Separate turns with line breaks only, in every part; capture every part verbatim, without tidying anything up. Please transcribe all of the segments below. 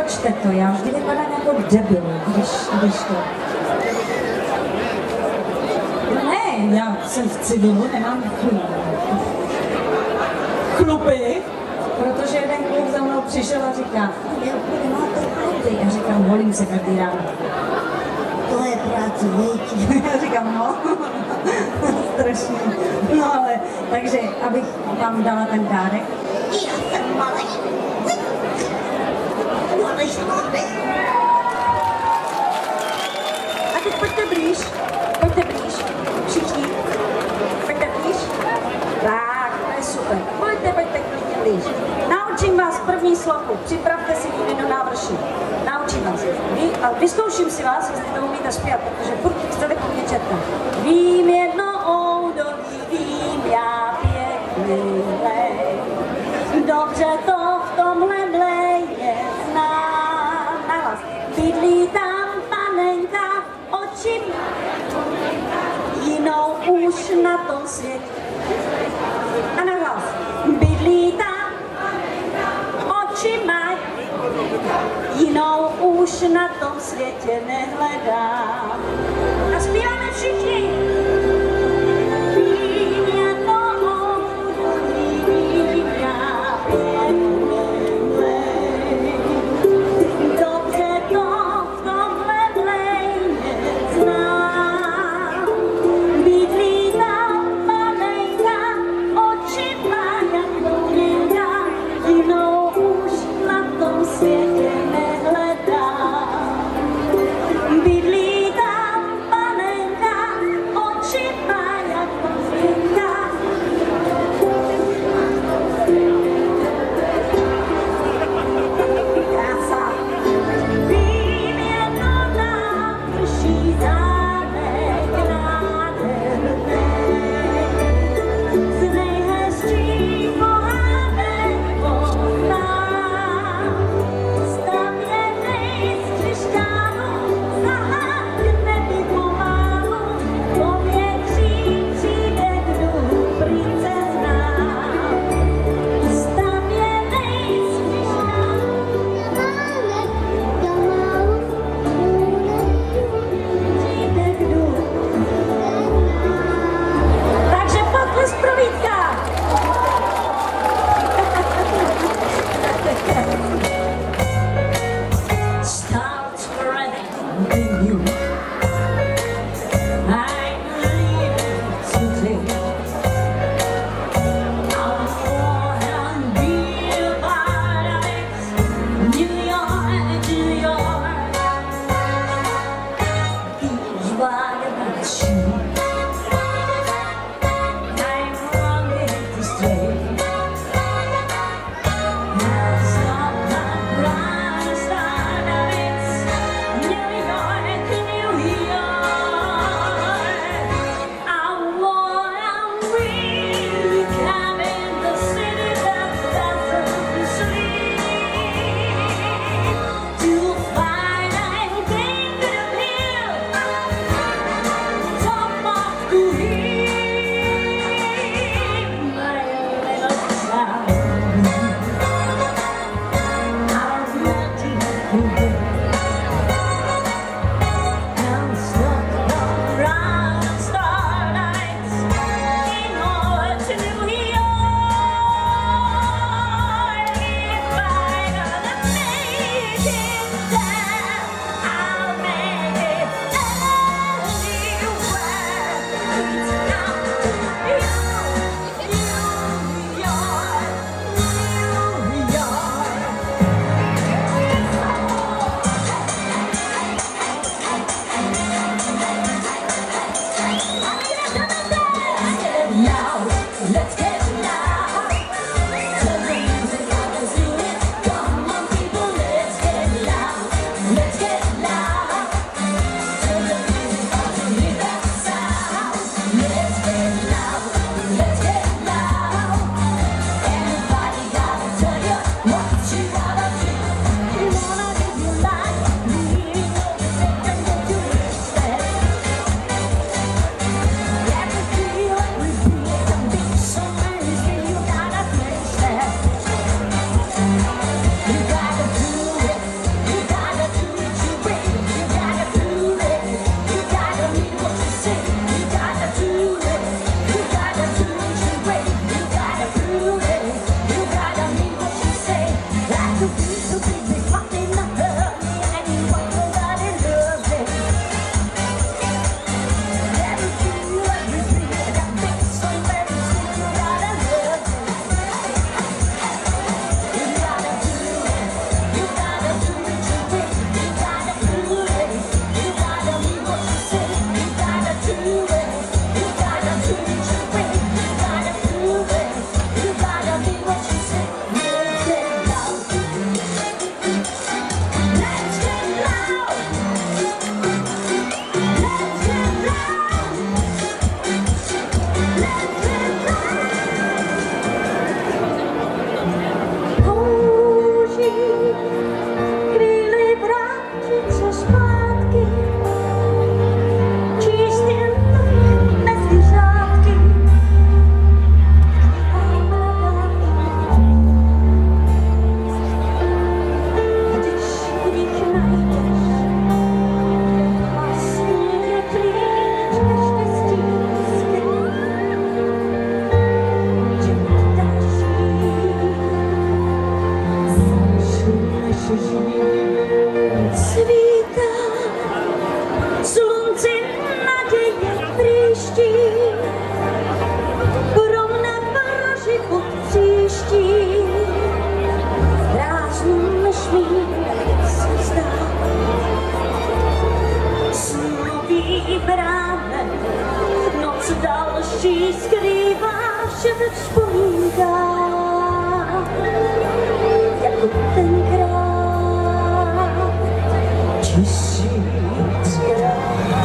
nečte to, já vždy vypadám jako debil, když, když to... Ne, já jsem v civilu, nemám chlupy, protože jeden kluk za mnou přišel a říká, já máte chlupy. Já říkám, volím se každý ráno. To je práce, víš? Já říkám, no, strašně. No ale, takže, abych vám dala ten dárek. Já jsem malý. Malý chlupy. A teď pojďte blíž, pojďte blíž, všichni. Pojďte blíž. Tak, to je super. Pojďte, pojďte klidně blíž. Naučím vás první sloku, připravte si výměnu návrší. Naučím vás. Vy, a vyzkouším si vás, jestli to umíte zpívat, protože furt chcete po mně četne. Vím jedno oudolí, vím já pěkný lej. Dobře to v tomhle mleje znám. Na vás. Bydlí tam panenka, oči jinou už na tom světě. A na hlas. Bydlí tam, oči maj, jinou už na tom světě nehledám. A zpíváme všichni. Bydlí tam panenka, skrýváš vše ve vzpomínkách, jako tenkrát tisíckrát.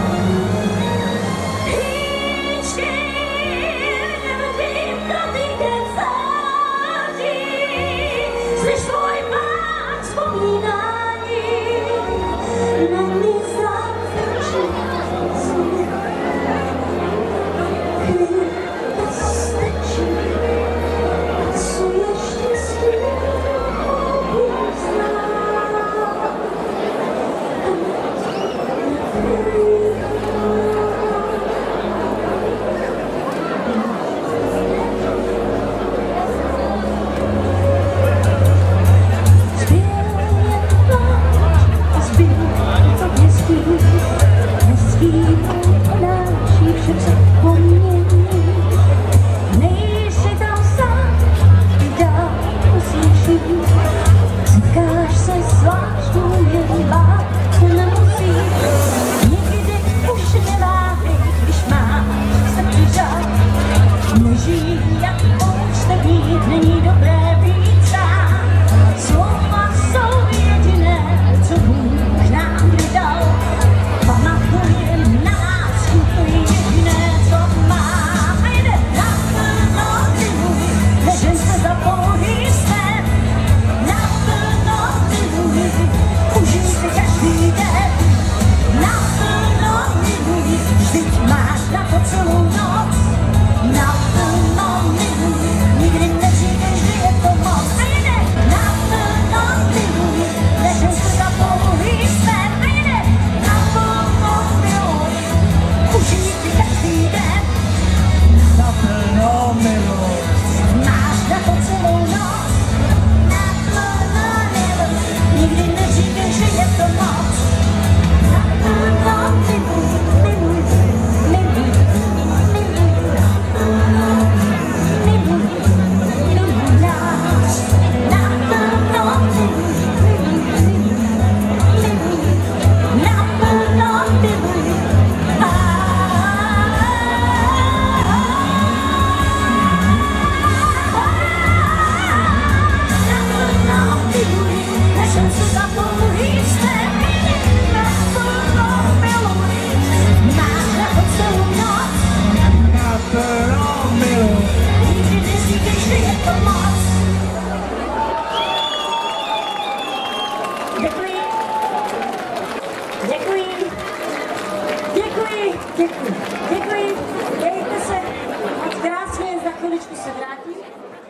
Děkuji, děkuji, dějte se, moc krásně, za chviličku se vrátím.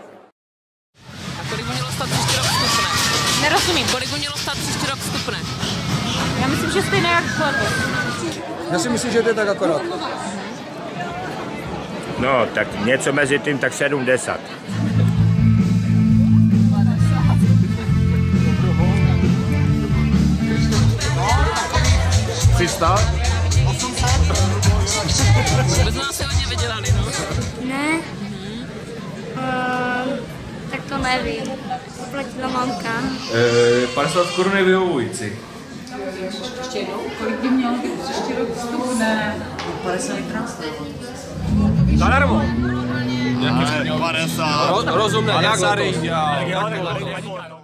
A kolik by mělo stát příští rok vstupné?
Nerozumím.
Kolik by mělo stát příští rok vstupné?
Já myslím, že stejné jak letos.
Já si myslím, že to je tak akorát.
No, tak něco mezi tím, tak sedmdesát.
tři sta?
Vůbec nás hodně vydělali, no.
Ne. Uh, tak to nevím. Platila mamka.
E, padesát korun je vyhovující.
Ještě jednou, kolik by mělo být příští rok vstupné? padesát krásné.
Zadarmo.
padesát.
Rozumné, jak
padesát.